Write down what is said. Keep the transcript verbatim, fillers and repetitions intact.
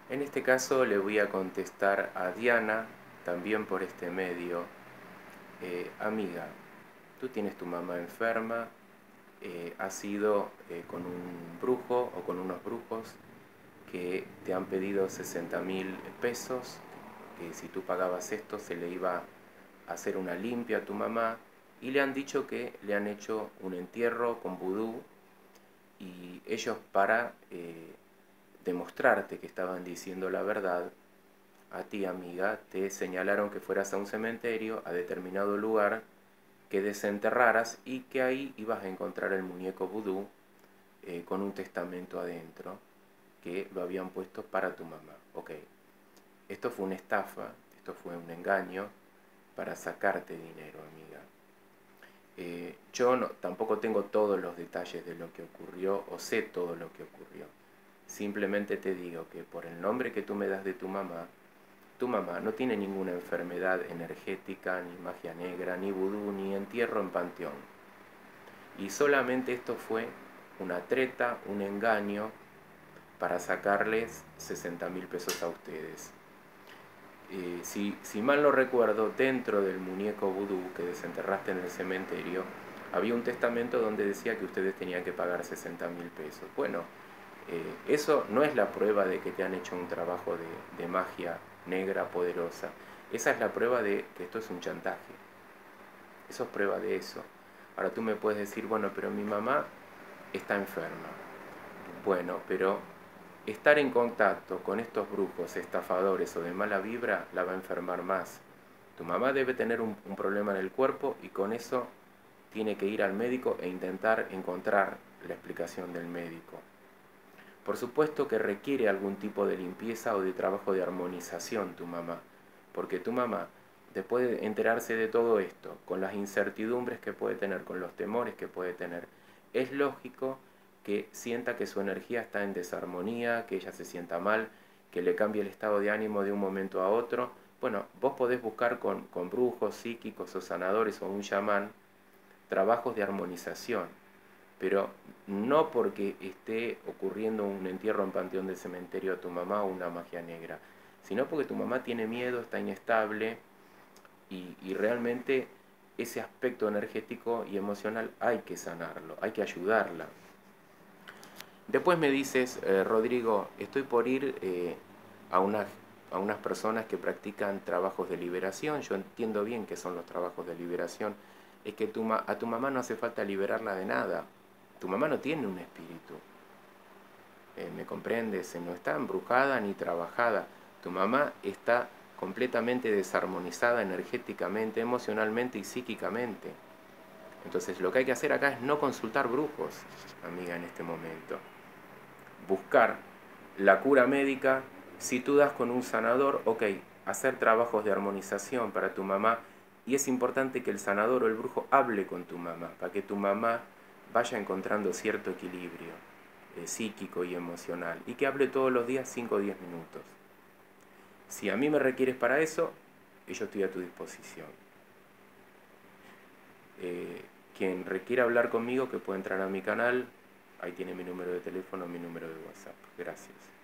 En este caso le voy a contestar a Diana, también por este medio. Eh, amiga, tú tienes tu mamá enferma, eh, has ido eh, con un brujo o con unos brujos que te han pedido sesenta mil pesos, que si tú pagabas esto se le iba a hacer una limpia a tu mamá, y le han dicho que le han hecho un entierro con vudú, y ellos para eh, demostrarte que estaban diciendo la verdad, a ti amiga, te señalaron que fueras a un cementerio, a determinado lugar, que desenterraras y que ahí ibas a encontrar el muñeco vudú eh, con un testamento adentro que lo habían puesto para tu mamá. Ok, esto fue una estafa, esto fue un engaño para sacarte dinero, amiga. Eh, yo no, tampoco tengo todos los detalles de lo que ocurrió o sé todo lo que ocurrió. Simplemente te digo que por el nombre que tú me das de tu mamá, tu mamá no tiene ninguna enfermedad energética, ni magia negra, ni vudú, ni entierro en panteón. Y solamente esto fue una treta, un engaño para sacarles sesenta mil pesos a ustedes. Eh, si, si mal no recuerdo, dentro del muñeco vudú que desenterraste en el cementerio, había un testamento donde decía que ustedes tenían que pagar sesenta mil pesos. Bueno, eh, eso no es la prueba de que te han hecho un trabajo de, de magia negra poderosa. Esa es la prueba de que esto es un chantaje. Eso es prueba de eso. Ahora tú me puedes decir, bueno, pero mi mamá está enferma. Bueno, pero estar en contacto con estos brujos, estafadores o de mala vibra la va a enfermar más. Tu mamá debe tener un, un problema en el cuerpo y con eso tiene que ir al médico e intentar encontrar la explicación del médico. Por supuesto que requiere algún tipo de limpieza o de trabajo de armonización tu mamá, porque tu mamá, después de enterarse de todo esto, con las incertidumbres que puede tener, con los temores que puede tener, es lógico que sienta que su energía está en desarmonía, que ella se sienta mal, que le cambie el estado de ánimo de un momento a otro. Bueno, vos podés buscar con, con brujos, psíquicos o sanadores o un chamán trabajos de armonización, pero no porque esté ocurriendo un entierro en panteón del cementerio a tu mamá o una magia negra, sino porque tu mamá tiene miedo, está inestable y, y realmente ese aspecto energético y emocional hay que sanarlo, hay que ayudarla. Después me dices, eh, Rodrigo, estoy por ir eh, a, una, a unas personas que practican trabajos de liberación. Yo entiendo bien qué son los trabajos de liberación. Es que tu, a tu mamá no hace falta liberarla de nada. Tu mamá no tiene un espíritu. Eh, ¿Me comprendes? No está embrujada ni trabajada. Tu mamá está completamente desarmonizada energéticamente, emocionalmente y psíquicamente. Entonces lo que hay que hacer acá es no consultar brujos, amiga, en este momento. Buscar la cura médica. Si tú das con un sanador, ok, hacer trabajos de armonización para tu mamá, y es importante que el sanador o el brujo hable con tu mamá, para que tu mamá vaya encontrando cierto equilibrio eh, psíquico y emocional, y que hable todos los días cinco o diez minutos. Si a mí me requieres para eso, yo estoy a tu disposición. Eh, quien requiera hablar conmigo, que puede entrar a mi canal, ahí tiene mi número de teléfono, mi número de WhatsApp. Gracias.